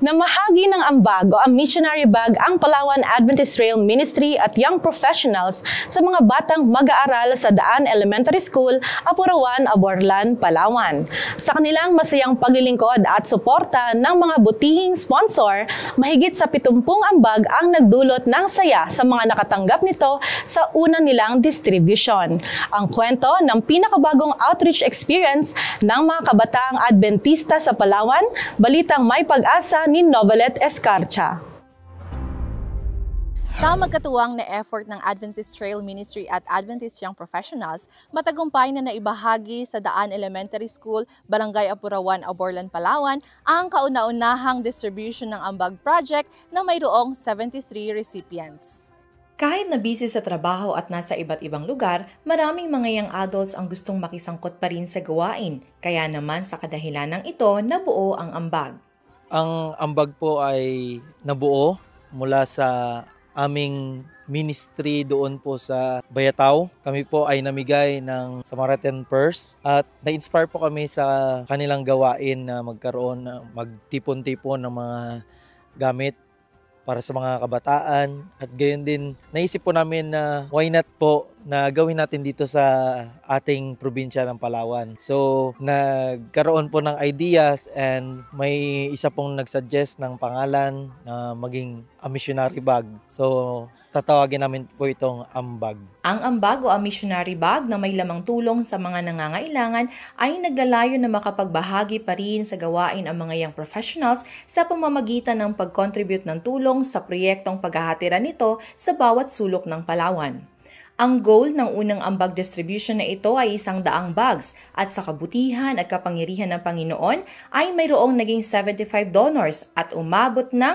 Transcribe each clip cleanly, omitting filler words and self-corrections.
Namahagi ng ambag o ang missionary bag ang Palawan Adventist Trail Ministry at Young Professionals sa mga batang mag-aaral sa Daan Elementary School, Apurawan, Aborlan, Palawan. Sa kanilang masayang paglilingkod at suporta ng mga butihing sponsor, mahigit sa 70 ambag ang nagdulot ng saya sa mga nakatanggap nito sa una nilang distribution. Ang kwento ng pinakabagong outreach experience ng mga kabataang Adventista sa Palawan, balitang may pag-asa ni Novelet Escarcha. Sa magkatuwang na effort ng Adventist Trail Ministry at Adventist Young Professionals, matagumpay na naibahagi sa Daan Elementary School, Barangay Apurawan, Aborlan, Palawan, ang kauna-unahang distribution ng ambag project na mayroong 73 recipients. Kahit na busy sa trabaho at nasa iba't ibang lugar, maraming mga young adults ang gustong makisangkot pa rin sa gawain. Kaya naman sa kadahilanang ito, nabuo ang ambag. Ang ambag po ay nabuo mula sa aming ministry doon po sa Bayataw. Kami po ay namigay ng Samaritan Purse at na-inspire po kami sa kanilang gawain na magtipon-tipon ng mga gamit para sa mga kabataan. At gayon din, naisip po namin na why not po na gawin natin dito sa ating probinsya ng Palawan. So, nagkaroon po ng ideas and may isa pong nagsuggest ng pangalan na maging a missionary bag. So, tatawagin namin po itong ambag. Ang ambag o a missionary bag na may lamang tulong sa mga nangangailangan ay naglalayo na makapagbahagi pa rin sa gawain ang mga young professionals sa pamamagitan ng pag-contribute ng tulong sa proyektong paghahatiran nito sa bawat sulok ng Palawan. Ang goal ng unang ambag distribution na ito ay 100 bags at sa kabutihan at kapangyarihan ng Panginoon ay mayroong naging 75 donors at umabot ng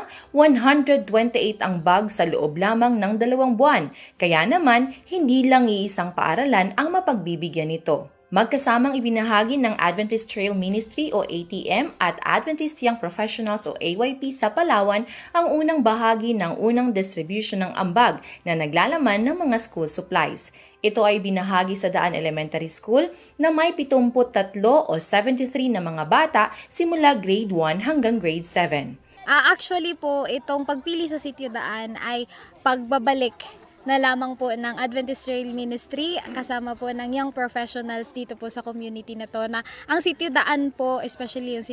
128 ang bags sa loob lamang ng 2 buwan. Kaya naman, hindi lang iisang paaralan ang mapagbibigyan nito. Magkasamang ibinahagi ng Adventist Trail Ministry o ATM at Adventist Young Professionals o AYP sa Palawan ang unang bahagi ng unang distribution ng ambag na naglalaman ng mga school supplies. Ito ay binahagi sa Daan Elementary School na may 73 o 73 na mga bata simula grade 1 hanggang grade 7. Actually po, itong pagpili sa Sitio Daan ay pagbabalik na lamang po ng Adventist Trail Ministry kasama po ng young professionals dito po sa community na to, na ang Sitio Daan po, especially yung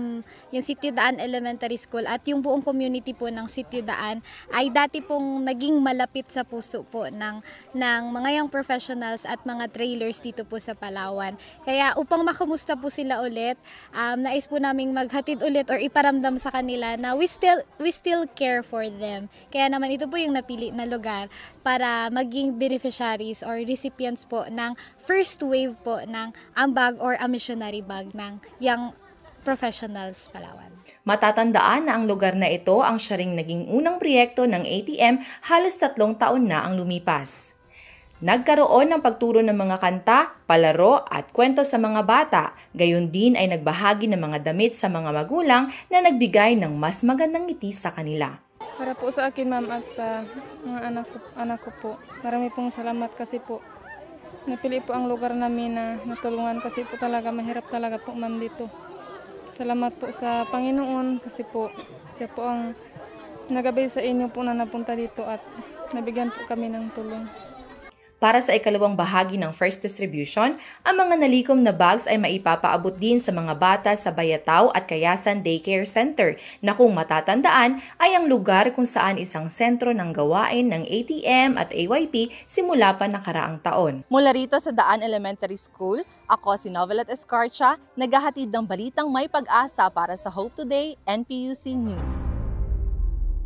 Sitio Daan Elementary School at yung buong community po ng Sitio Daan ay dati pong naging malapit sa puso po ng mga young professionals at mga trailers dito po sa Palawan. Kaya upang makamusta po sila ulit, nais po naming maghatid ulit or iparamdam sa kanila na we still care for them. Kaya naman ito po yung napili na lugar para maging beneficiaries or recipients po ng first wave po ng ambag or a missionary bag ng Young Professionals Palawan. Matatandaan na ang lugar na ito ang siya ring naging unang proyekto ng ATM halos 3 taon na ang lumipas. Nagkaroon ng pagturo ng mga kanta, palaro at kwento sa mga bata. Gayon din ay nagbahagi ng mga damit sa mga magulang na nagbigay ng mas magandang ngiti sa kanila. Para po sa akin, ma'am, at sa mga anak ko po. Marami pong salamat kasi po napili po ang lugar namin na natulungan kasi po talaga mahirap talaga po, ma'am, dito. Salamat po sa Panginoon kasi po siya po ang nagabay sa inyo po na napunta dito at nabigyan po kami ng tulong. Para sa ikalawang bahagi ng first distribution, ang mga nalikom na bags ay maipapaabot din sa mga bata sa Bayataw at Kayasan Daycare Center na kung matatandaan ay ang lugar kung saan isang sentro ng gawain ng ATM at AYP simula pa nakaraang taon. Mula rito sa Daan Elementary School, ako si Novelet Escarcha, naghahatid ng balitang may pag-asa para sa Hope Today NPUC News.